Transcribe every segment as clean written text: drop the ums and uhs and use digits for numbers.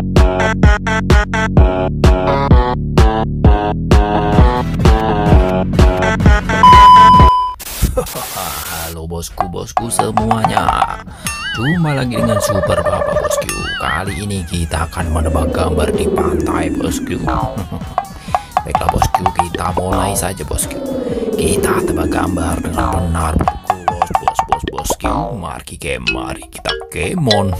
Halo bosku semuanya. Jumpa lagi dengan Super Papa bosku. Kali ini kita akan menebak gambar di pantai bosku. Baiklah bosku, kita mulai saja bosku. Kita tebak gambar dengan benar bosku. Mari kita kemon.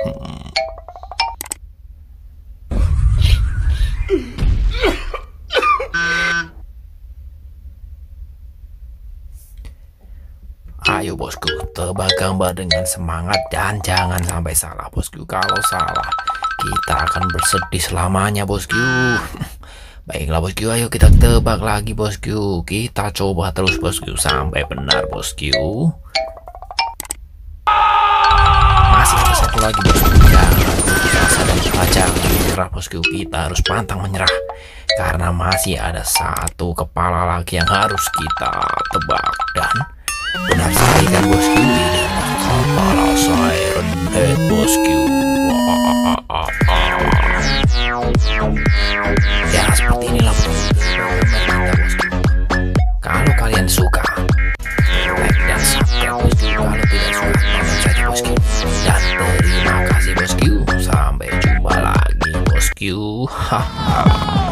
Ayo bosku, tebak gambar dengan semangat dan jangan sampai salah bosku. Kalau salah, kita akan bersedih selamanya bosku. Baiklah bosku, ayo kita tebak lagi bosku. Kita coba terus bosku sampai benar bosku. Masih ada satu lagi bosku. Jangan putus asa dan jangan menyerah bosku. Kita harus pantang menyerah karena masih ada satu kepala lagi yang harus kita tebak. Dan benar sekali kan bosku, ini kepala Siren Head bosku. Ya seperti inilah bosku. Kalau kalian suka, like dan subscribe bosku. Kalau tidak suka, tonton saja bosku. Dan terima kasih bosku. Sampai jumpa lagi bosku. Haha.